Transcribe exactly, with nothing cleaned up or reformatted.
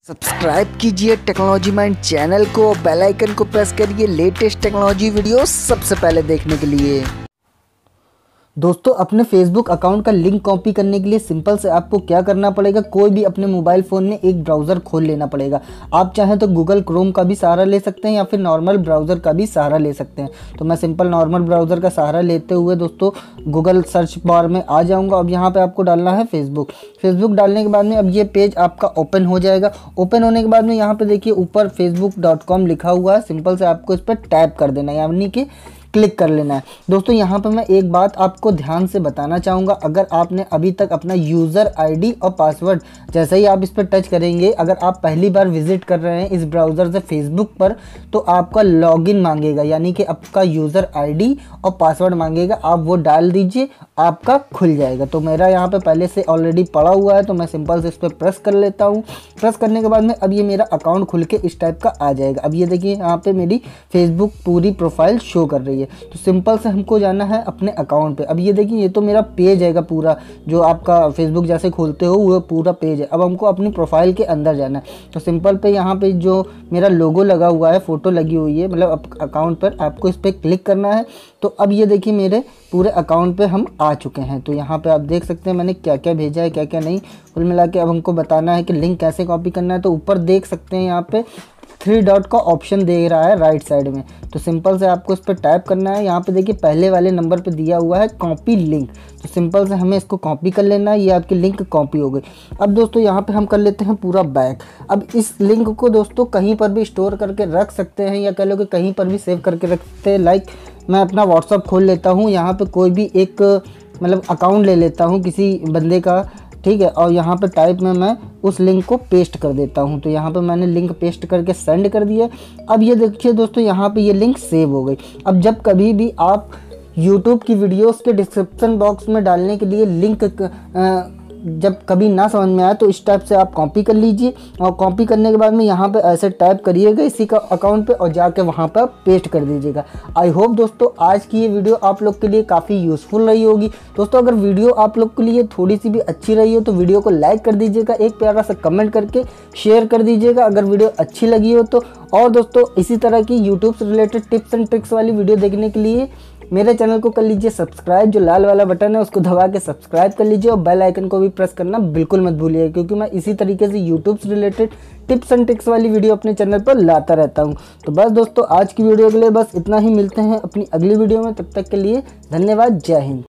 Subscribe कीजिए technology mind channel को, bell icon को प्रेस करिए लेटेस्ट टेक्नोलॉजी वीडियो सबसे पहले देखने के लिए। दोस्तों, अपने फेसबुक अकाउंट का लिंक कॉपी करने के लिए सिंपल से आपको क्या करना पड़ेगा, कोई भी अपने मोबाइल फ़ोन में एक ब्राउज़र खोल लेना पड़ेगा। आप चाहें तो गूगल क्रोम का भी सहारा ले सकते हैं या फिर नॉर्मल ब्राउज़र का भी सहारा ले सकते हैं। तो मैं सिंपल नॉर्मल ब्राउज़र का सहारा लेते हुए दोस्तों गूगल सर्च बार में आ जाऊँगा। अब यहाँ पर आपको डालना है फेसबुक। फेसबुक डालने के बाद में अब ये पेज आपका ओपन हो जाएगा। ओपन होने के बाद में यहाँ पर देखिए ऊपर फेसबुक डॉट कॉम लिखा हुआ है। सिंपल से आपको इस पर टैप कर देना है, यानी कि क्लिक कर लेना है। दोस्तों, यहाँ पर मैं एक बात आपको ध्यान से बताना चाहूँगा, अगर आपने अभी तक अपना यूज़र आईडी और पासवर्ड, जैसे ही आप इस पर टच करेंगे, अगर आप पहली बार विजिट कर रहे हैं इस ब्राउज़र से फेसबुक पर, तो आपका लॉगिन मांगेगा, यानी कि आपका यूज़र आईडी और पासवर्ड मांगेगा। आप वो डाल दीजिए, आपका खुल जाएगा। तो मेरा यहाँ पे पहले से ऑलरेडी पड़ा हुआ है, तो मैं सिंपल से इस पर प्रेस कर लेता हूँ। प्रेस करने के बाद में अब ये मेरा अकाउंट खुल के इस टाइप का आ जाएगा। अब ये देखिए यहाँ पे मेरी फेसबुक पूरी प्रोफाइल शो कर रही है। तो सिंपल से हमको जाना है अपने अकाउंट पे। अब ये देखिए ये तो मेरा पेज आएगा पूरा, जो आपका फेसबुक जैसे खोलते हो वो पूरा पेज है। अब हमको अपनी प्रोफाइल के अंदर जाना है। तो सिंपल पे यहाँ पे जो मेरा लोगो लगा हुआ है, फ़ोटो लगी हुई है, मतलब अकाउंट पर आपको इस पर क्लिक करना है। तो अब ये देखिए मेरे पूरे अकाउंट पे हम आ चुके हैं। तो यहाँ पे आप देख सकते हैं मैंने क्या क्या भेजा है, क्या क्या नहीं। कुल मिला के अब हमको बताना है कि लिंक कैसे कॉपी करना है। तो ऊपर देख सकते हैं यहाँ पे थ्री डॉट का ऑप्शन दे रहा है राइट साइड में। तो सिंपल से आपको इस पर टैप करना है। यहाँ पे देखिए पहले वाले नंबर पे दिया हुआ है कॉपी लिंक। तो सिंपल से हमें इसको कॉपी कर लेना है। ये आपकी लिंक कॉपी हो गई। अब दोस्तों यहाँ पे हम कर लेते हैं पूरा बैक। अब इस लिंक को दोस्तों कहीं पर भी स्टोर करके रख सकते हैं, या कह लो कि कहीं पर भी सेव करके रखते हैं। लाइक मैं अपना व्हाट्सअप खोल लेता हूँ, यहाँ पे कोई भी एक मतलब अकाउंट ले लेता हूँ किसी बंदे का, ठीक है, और यहाँ पे टाइप में मैं उस लिंक को पेस्ट कर देता हूँ। तो यहाँ पे मैंने लिंक पेस्ट करके सेंड कर दिया। अब ये देखिए दोस्तों यहाँ पे ये लिंक सेव हो गई। अब जब कभी भी आप यूट्यूब की वीडियोस के डिस्क्रिप्शन बॉक्स में डालने के लिए लिंक आ, जब कभी ना समझ में आए तो इस टाइप से आप कॉपी कर लीजिए, और कॉपी करने के बाद में यहाँ पे ऐसे टाइप करिएगा इसी का अकाउंट पे और जाके वहाँ पर पेस्ट कर दीजिएगा। आई होप दोस्तों आज की ये वीडियो आप लोग के लिए काफ़ी यूज़फुल रही होगी। दोस्तों, अगर वीडियो आप लोग के लिए थोड़ी सी भी अच्छी रही हो तो वीडियो को लाइक कर दीजिएगा, एक प्यारा सा कमेंट करके शेयर कर दीजिएगा अगर वीडियो अच्छी लगी हो तो। और दोस्तों इसी तरह की यूट्यूब से रिलेटेड टिप्स एंड ट्रिक्स वाली वीडियो देखने के लिए मेरे चैनल को कर लीजिए सब्सक्राइब। जो लाल वाला बटन है उसको दबा के सब्सक्राइब कर लीजिए, और बेल आइकन को भी प्रेस करना बिल्कुल मत भूलिए, क्योंकि मैं इसी तरीके से यूट्यूब से रिलेटेड टिप्स एंड ट्रिक्स वाली वीडियो अपने चैनल पर लाता रहता हूं। तो बस दोस्तों आज की वीडियो के लिए बस इतना ही। मिलते हैं अपनी अगली वीडियो में, तब तक के लिए धन्यवाद। जय हिंद।